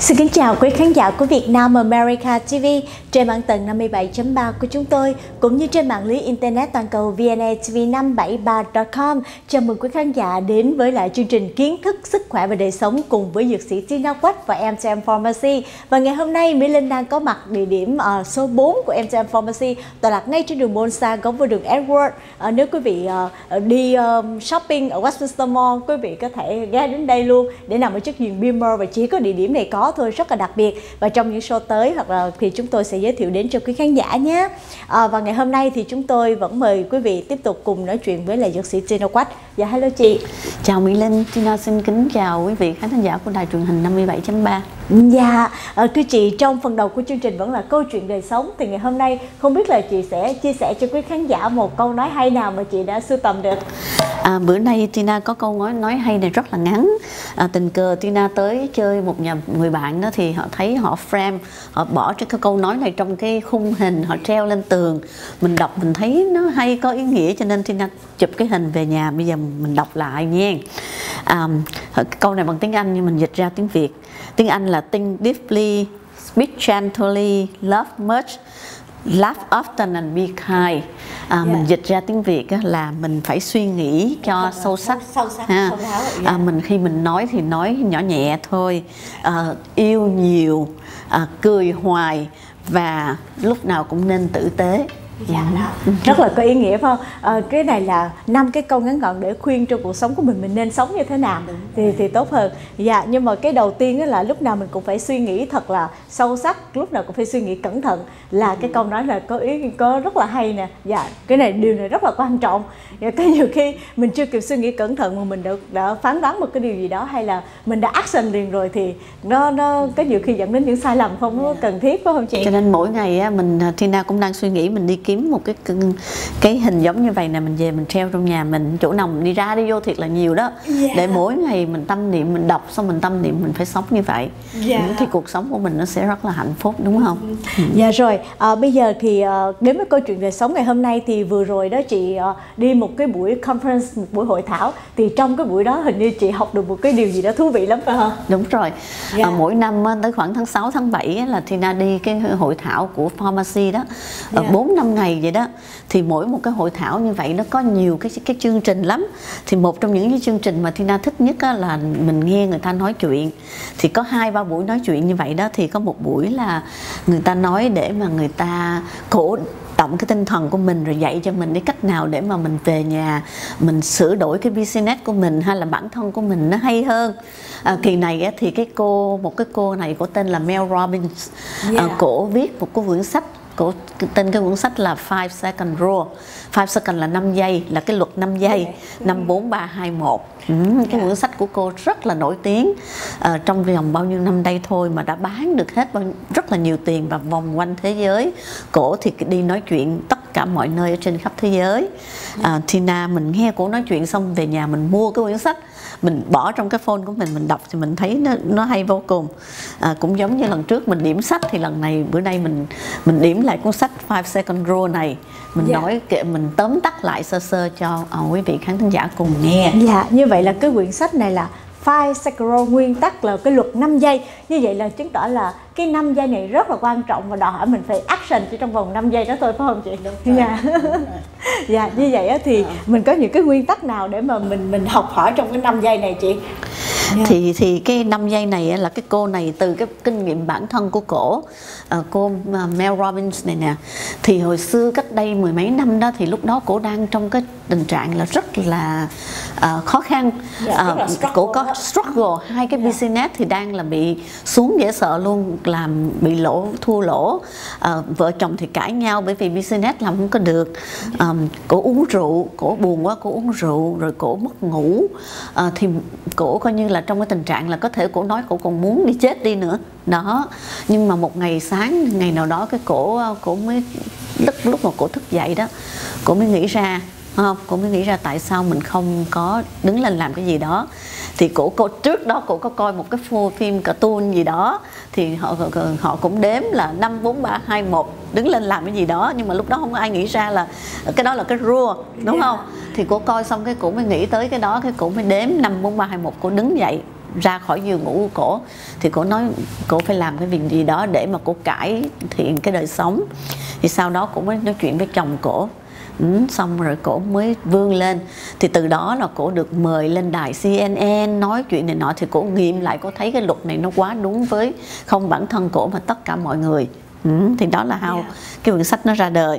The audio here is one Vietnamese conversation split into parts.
Xin kính chào quý khán giả của Việt Nam America TV trên mạng tần 57.3 của chúng tôi, cũng như trên mạng lưới Internet toàn cầu vnatv573.com. Chào mừng quý khán giả đến với lại chương trình Kiến thức, Sức khỏe và đời sống cùng với dược sĩ Tina Quách và MTM Pharmacy. Và ngày hôm nay, Mỹ Linh đang có mặt địa điểm số 4 của MTM Pharmacy, tọa lạc ngay trên đường Monsa, góc với đường Edward. Nếu quý vị đi shopping ở Westminster Mall, quý vị có thể ghé đến đây luôn để nằm ở trước vườn Beamer, và chỉ có địa điểm này có thôi, rất là đặc biệt. Và trong những show tới hoặc là thì chúng tôi sẽ giới thiệu đến cho quý khán giả nhé. Và ngày hôm nay thì chúng tôi vẫn mời quý vị tiếp tục cùng nói chuyện với lại dược sĩ Tina Quách. Dạ hello chị. Chào Mỹ Linh, Tina xin kính chào quý vị khán giả của đài truyền hình 57.3. Dạ, thưa chị, trong phần đầu của chương trình vẫn là câu chuyện đời sống, thì ngày hôm nay không biết là chị sẽ chia sẻ cho quý khán giả một câu nói hay nào mà chị đã sưu tầm được. Bữa nay Tina có câu nói hay này rất là ngắn. Tình cờ Tina tới chơi một nhà người bạn đó, thì họ thấy họ frame, họ bỏ cái câu nói này trong cái khung hình, họ treo lên tường. Mình đọc mình thấy nó hay, có ý nghĩa, cho nên Tina chụp cái hình về nhà, bây giờ mình đọc lại nha. Câu này bằng tiếng Anh nhưng mình dịch ra tiếng Việt. Tiếng Anh là think deeply, speak gently, love much, laugh often and be kind. Mình dịch ra tiếng Việt là mình phải suy nghĩ cho sâu sắc. Mình khi mình nói thì nói nhỏ nhẹ thôi, yêu nhiều, cười hoài và lúc nào cũng nên tử tế. Dạ, rất là có ý nghĩa phải không? Cái này là 5 cái câu ngắn gọn để khuyên trong cuộc sống của mình nên sống như thế nào thì tốt hơn. Dạ, nhưng mà cái đầu tiên là lúc nào mình cũng phải suy nghĩ thật là sâu sắc, lúc nào cũng phải suy nghĩ cẩn thận, là cái câu nói là có rất là hay nè. Dạ, cái này điều này rất là quan trọng. Dạ, có nhiều khi mình chưa kịp suy nghĩ cẩn thận mà mình đã phán đoán một cái điều gì đó, hay là mình đã action liền rồi, thì nó có nhiều khi dẫn đến những sai lầm không cần thiết, phải không chị? Cho nên mỗi ngày Tina cũng đang suy nghĩ mình đi kiếm một cái hình giống như vậy nè, mình về mình treo trong nhà mình, chỗ nào mình đi ra đi vô thiệt là nhiều đó. Để mỗi ngày mình tâm niệm, mình đọc xong mình tâm niệm mình phải sống như vậy, thì cuộc sống của mình nó sẽ rất là hạnh phúc, đúng không? Dạ rồi, bây giờ thì đến với câu chuyện đời sống ngày hôm nay, thì vừa rồi đó chị đi một cái buổi conference, một buổi hội thảo, thì trong cái buổi đó hình như chị học được một cái điều gì đó thú vị lắm phải không? Đúng rồi. Mỗi năm tới khoảng tháng 6, tháng 7 là Tina đi cái hội thảo của pharmacy đó, 4-5 ngày vậy đó. Thì mỗi một cái hội thảo như vậy nó có nhiều cái chương trình lắm. Thì một trong những cái chương trình mà Tina thích nhất là mình nghe người ta nói chuyện. Thì có 2-3 buổi nói chuyện như vậy đó. Thì có một buổi là người ta nói để mà người ta cổ động cái tinh thần của mình, rồi dạy cho mình cái cách nào để mà mình về nhà mình sửa đổi cái business của mình hay là bản thân của mình nó hay hơn. Kỳ này thì một cái cô này, cổ tên là Mel Robbins. Cổ viết một cái quyển sách, tên cái cuốn sách là 5 second rule. 5 second là 5 giây, là cái luật 5 giây, 5, 4, 3, 2, 1. Cái cuốn sách của cô rất là nổi tiếng, trong vòng bao nhiêu năm đây thôi mà đã bán được hết rất là nhiều tiền và vòng quanh thế giới. Cổ thì đi nói chuyện tất cả mọi nơi ở trên khắp thế giới. Tina mình nghe cổ nói chuyện xong về nhà mình mua cái quyển sách, mình bỏ trong cái phone của mình đọc, thì mình thấy nó hay vô cùng. Cũng giống như lần trước mình điểm sách, thì bữa nay mình điểm lại cuốn sách 5 second rule này, mình nói mình tóm tắt lại sơ sơ cho quý vị khán thính giả cùng nghe. Dạ, như vậy là cái quyển sách này là 5 second rule, nguyên tắc là cái luật 5 giây. Như vậy là chứng tỏ là cái 5 giây này rất là quan trọng và đòi hỏi mình phải action chỉ trong vòng 5 giây đó thôi, phải không chị? Dạ. Dạ, như vậy thì mình có những cái nguyên tắc nào để mà mình học hỏi trong cái 5 giây này chị? Thì cái 5 giây này là cái cô này từ cái kinh nghiệm bản thân của cô Mel Robbins này nè. Thì hồi xưa cách đây 10 mấy năm đó, thì lúc đó cô đang trong cái tình trạng là rất là khó khăn. Cô có struggle, hai cái business thì đang là bị xuống dễ sợ luôn, làm bị thua lỗ. Vợ chồng thì cãi nhau bởi vì business làm không có được. Cô uống rượu, cổ buồn quá, cổ uống rượu, rồi cổ mất ngủ. Thì cổ coi như là trong cái tình trạng là có thể cổ nói cổ còn muốn đi chết đi nữa đó. Nhưng mà một ngày sáng, ngày nào đó cái cổ mới lúc mà cổ thức dậy đó, cổ mới nghĩ ra, cô mới nghĩ ra tại sao mình không có đứng lên làm cái gì đó. Thì cô trước đó cô có coi một cái phim cartoon gì đó, thì họ cũng đếm là 5, 4, 3, 2, 1 đứng lên làm cái gì đó, nhưng mà lúc đó không có ai nghĩ ra là cái đó là cái rule, đúng không? Thì cô coi xong cái cô mới nghĩ tới cái đó, cái cô mới đếm 5, 4, 3, 2, 1, cô đứng dậy ra khỏi giường ngủ của cổ thì cổ nói cổ phải làm cái việc gì đó để mà cổ cải thiện cái đời sống. Thì sau đó cổ mới nói chuyện với chồng cổ. Xong rồi cổ mới vươn lên. Thì từ đó là cổ được mời lên đài CNN nói chuyện này nọ. Thì cổ nghiệm lại, cổ thấy cái luật này nó quá đúng với không bản thân cổ mà tất cả mọi người. Thì đó là how cái quyển sách nó ra đời.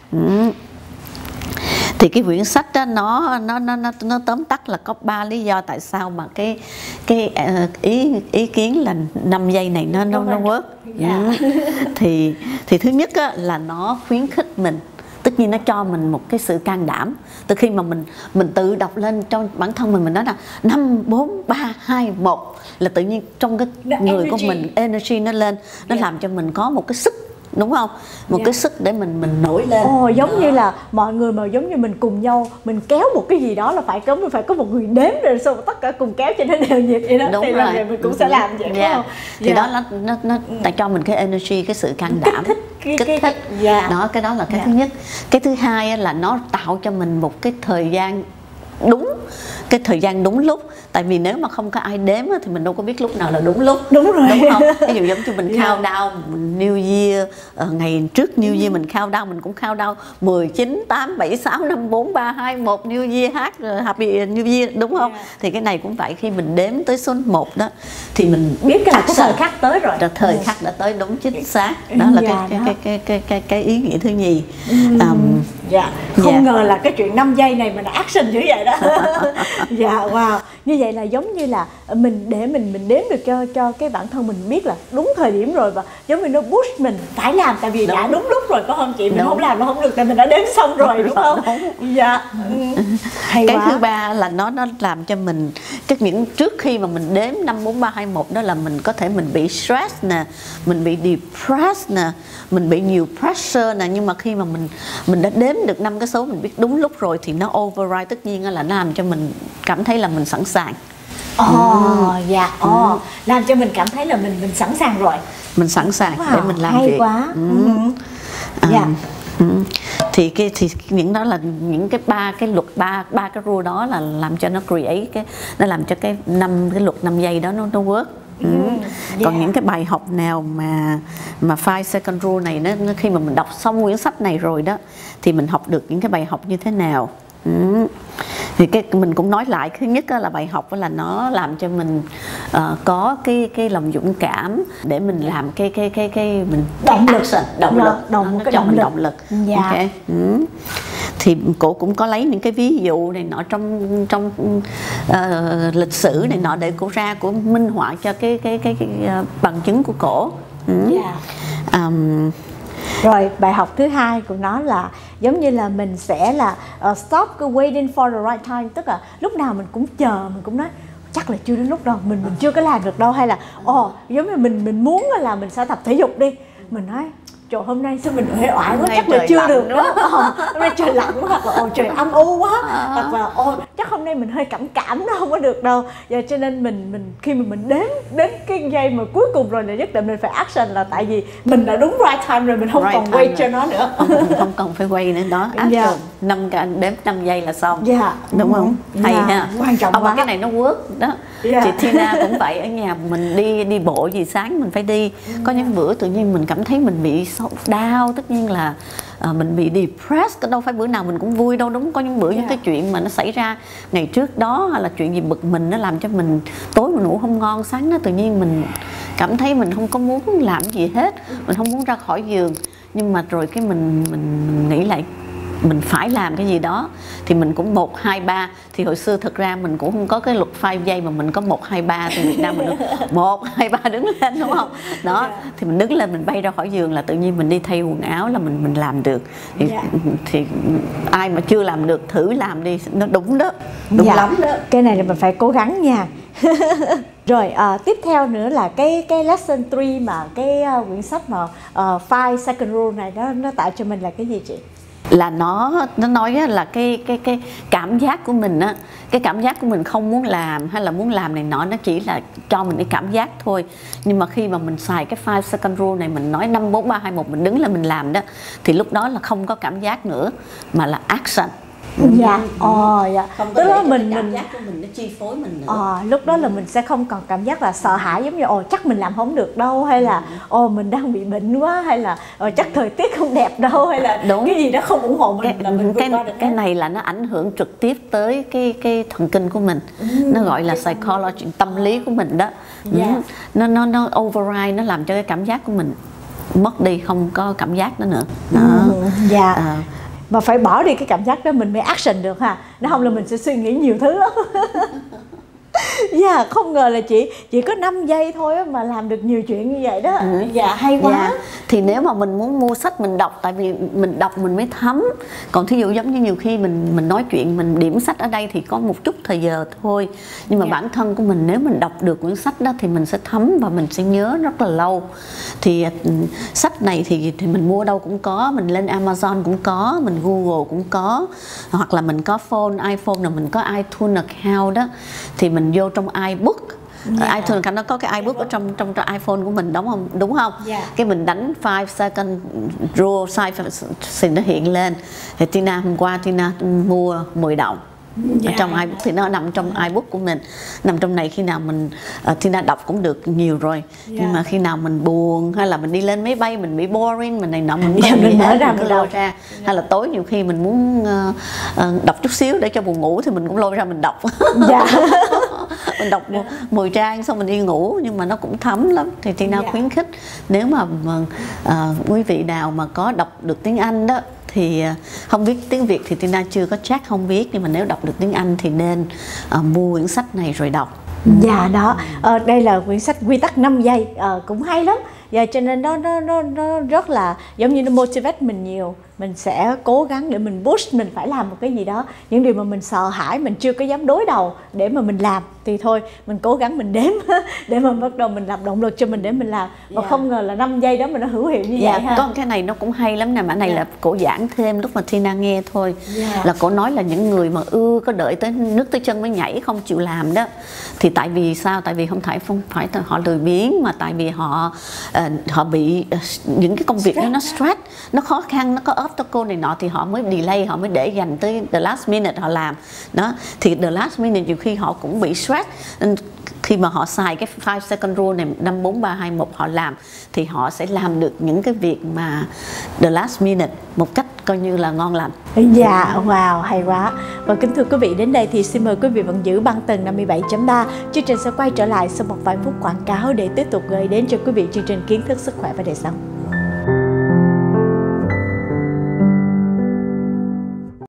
Thì cái quyển sách đó nó tóm tắt là có 3 lý do tại sao mà cái ý kiến là 5 giây này nó work. Thì thứ nhất á, là nó khuyến khích mình, tất nhiên nó cho mình một cái sự can đảm. Từ khi mà mình tự đọc lên trong bản thân mình nói là 5, 4, 3, 2, 1 là tự nhiên trong cái người của mình energy nó lên, nó làm cho mình có một cái sức, đúng không? Một cái sức để mình nổi lên. Giống như là mọi người mà giống như mình cùng nhau mình kéo một cái gì đó là phải có một người đếm rồi sau tất cả cùng kéo cho nó đều nhịp vậy đó. Đúng thì rồi. là mình cũng sẽ làm vậy phải không? Thì đó nó tại cho mình cái energy, cái sự can đảm, kích thích. Đó, cái đó là cái thứ nhất. Cái thứ hai là nó tạo cho mình một cái thời gian đúng lúc. Tại vì nếu mà không có ai đếm thì mình đâu có biết lúc nào là đúng lúc. Đúng rồi. Đúng không? Ví dụ giống như mình countdown New Year, ngày trước New Year mình countdown, mình cũng countdown 10, 9, 8, 7, 6, 5, 4, 3, 2, 1 New Year, hát Happy New Year, đúng không? Thì cái này cũng vậy, khi mình đếm tới số 1 đó thì mình biết cái thời khắc tới rồi. Thời khắc đã tới, đúng chính xác. Đó là cái ý nghĩa thứ nhì. Không ngờ là cái chuyện 5 giây này mình action dữ vậy đó. Wow. Như vậy là giống như là mình đếm được cho cái bản thân mình biết là đúng thời điểm rồi, và giống như nó push mình phải làm tại vì đã đúng lúc rồi, có không chị? Mình không làm nó không được tại mình đã đếm xong rồi, đúng không? Hay cái quá. thứ ba là nó làm cho mình những trước khi mà mình đếm 5, 4, 3, 2, 1 đó là mình có thể mình bị stress nè, mình bị depressed nè, mình bị nhiều pressure nè, nhưng mà khi mà mình đã đếm được 5 cái số, mình biết đúng lúc rồi thì nó override, tất nhiên là nó làm cho mình cảm thấy là mình sẵn sàng. Làm cho mình cảm thấy là mình sẵn sàng rồi. Mình sẵn sàng để mình làm hay việc. Quá. Thì những đó là những cái ba cái rule đó là làm cho nó create nó làm cho cái luật 5 giây đó nó work. Còn những cái bài học nào mà 5 second rule này nó khi mà mình đọc xong quyển sách này rồi đó thì mình học được những cái bài học như thế nào. Thì mình cũng nói lại, thứ nhất là bài học là nó làm cho mình có cái lòng dũng cảm để mình làm mình động lực. Okay. Thì cổ cũng có lấy những cái ví dụ này nọ trong lịch sử này nọ để cổ minh họa cho cái bằng chứng của cổ. Rồi bài học thứ hai của nó là giống như là mình sẽ là stop waiting for the right time, tức là lúc nào mình cũng chờ, mình cũng nói chắc là chưa đến lúc đâu, mình chưa có làm được đâu, hay là giống như mình muốn là mình sẽ tập thể dục đi, mình nói trời hôm nay sao mình uể oải quá, chắc là chưa được đó. Hôm nay trời lạnh quá, hoặc là trời âm u quá, hoặc là chắc hôm nay mình hơi cảm nó không có được đâu. Và cho nên mình khi mà mình đến cái giây mà cuối cùng rồi là nhất định mình phải action, là tại vì mình đã đúng right time rồi, mình không còn wait cho nó nữa. Không cần phải quay nữa đó. Action 5 giây là xong. Đúng không? Hay ha. Quan trọng quá. Cái này nó work đó. Chị Tina cũng vậy, ở nhà mình đi bộ gì sáng mình phải đi. Có những bữa tự nhiên mình cảm thấy mình bị đau, tất nhiên là mình bị depressed, đâu phải bữa nào mình cũng vui đâu, đúng. Có những bữa những cái chuyện mà nó xảy ra ngày trước đó, hay là chuyện gì bực mình nó làm cho mình tối mình ngủ không ngon, sáng đó tự nhiên mình cảm thấy mình không có muốn làm gì hết, mình không muốn ra khỏi giường, nhưng mà rồi cái mình nghĩ lại mình phải làm cái gì đó thì mình cũng 1, 2, 3. Thì hồi xưa thực ra mình cũng không có cái luật 5 giây mà mình có 1, 2, 3. Thì Việt Nam mình được 1, 2, 3 đứng lên, đúng không? Đó, thì mình đứng lên mình bay ra khỏi giường là tự nhiên mình đi thay quần áo là mình làm được. Thì ai mà chưa làm được thử làm đi, nó đúng đó, đúng lắm đó. Cái này là mình phải cố gắng nha. Rồi tiếp theo nữa là cái lesson 3 mà cái quyển sách mà 5 second rule này nó tạo cho mình là cái gì chị? Là nó nói là cái cảm giác của mình á, cái cảm giác của mình không muốn làm hay là muốn làm này nọ, nó chỉ là cho mình cái cảm giác thôi. Nhưng mà khi mà mình xài cái 5 second rule này, mình nói 5, 4, 3, 2, 1 mình đứng lên mình làm đó, thì lúc đó là không có cảm giác nữa mà là action. Dạ, dạ. Không có Tức để là cho mình cái cảm giác của mình nó chi phối mình nữa. lúc đó là mình sẽ không còn cảm giác là sợ hãi giống như chắc mình làm không được đâu, hay là mình đang bị bệnh quá, hay là chắc thời tiết không đẹp đâu, hay là Đúng. cái gì đó không ủng hộ mình là mình vượt qua được. Cái này là nó ảnh hưởng trực tiếp tới cái thần kinh của mình. Nó gọi là psychology, tâm lý của mình đó. Nó override, nó làm cho cái cảm giác của mình mất đi, không có cảm giác đó nữa. Dạ. Mà phải bỏ đi cái cảm giác đó mình mới action được ha. Nếu không là mình sẽ suy nghĩ nhiều thứ lắm. Dạ, không ngờ là chỉ có 5 giây thôi mà làm được nhiều chuyện như vậy đó. Dạ, hay quá. Thì nếu mà mình muốn mua sách mình đọc, tại vì mình đọc mình mới thấm. Còn thí dụ giống như nhiều khi mình nói chuyện, mình điểm sách ở đây thì có một chút thời giờ thôi. Nhưng mà bản thân của mình nếu mình đọc được cuốn sách đó thì mình sẽ thấm và mình sẽ nhớ rất là lâu. Thì sách này thì mình mua đâu cũng có, mình lên Amazon cũng có, mình Google cũng có, hoặc là mình có iPhone là mình có iTunes account đó, thì mình vô trong iBook. iTunes nó có cái iBook ở trong iPhone của mình, đúng không? Cái mình đánh 5 second rule thì nó hiện lên. Thì Tina hôm qua Tina mua 10 đồng ở trong iBook, thì nó nằm trong iBook của mình, nằm trong này. Khi nào mình Tina đọc cũng được nhiều rồi, nhưng mà khi nào mình buồn hay là mình đi lên máy bay mình bị boring, mình này nọ, mình mở ra mình lôi ra, hay là tối nhiều khi mình muốn đọc chút xíu để cho buồn ngủ thì mình cũng lôi ra mình đọc. Mình đọc 10 trang xong mình đi ngủ, nhưng mà nó cũng thấm lắm. Thì Tina khuyến khích nếu mà quý vị nào mà có đọc được tiếng Anh đó, thì không biết tiếng Việt thì Tina chưa có chắc, không biết, nhưng mà nếu đọc được tiếng Anh thì nên mua quyển sách này rồi đọc. Dạ đó, đây là quyển sách Quy tắc 5 giây, cũng hay lắm. Dạ, cho nên nó rất là giống như nó motivate mình nhiều. Mình sẽ cố gắng để mình push mình phải làm một cái gì đó. Những điều mà mình sợ hãi, mình chưa có dám đối đầu để mà mình làm, thì thôi mình cố gắng mình đếm để mà bắt đầu mình làm động lực cho mình để mình làm. Và không ngờ là 5 giây đó mà nó hữu hiệu như vậy ha. Có cái này nó cũng hay lắm nè, mà này là cổ giảng thêm lúc mà Tina nghe thôi. Là cổ nói là những người mà có đợi tới nước tới chân mới nhảy, không chịu làm đó, thì tại vì sao? Tại vì không phải họ lười biếng, mà tại vì họ bị những cái công việc đó nó stress, nó khó khăn, nó có obstacle này nọ, thì họ mới delay, họ mới để dành tới the last minute họ làm đó. Thì the last minute nhiều khi họ cũng bị stress, khi mà họ xài cái 5 second rule này, 5, 4, 3, 2, 1 họ làm, thì họ sẽ làm được những cái việc mà the last minute một cách coi như là ngon lành. Dạ, wow, hay quá. Và kính thưa quý vị, đến đây thì xin mời quý vị vẫn giữ băng tần 57.3. Chương trình sẽ quay trở lại sau một vài phút quảng cáo để tiếp tục gửi đến cho quý vị chương trình Kiến thức sức khỏe và đời sống.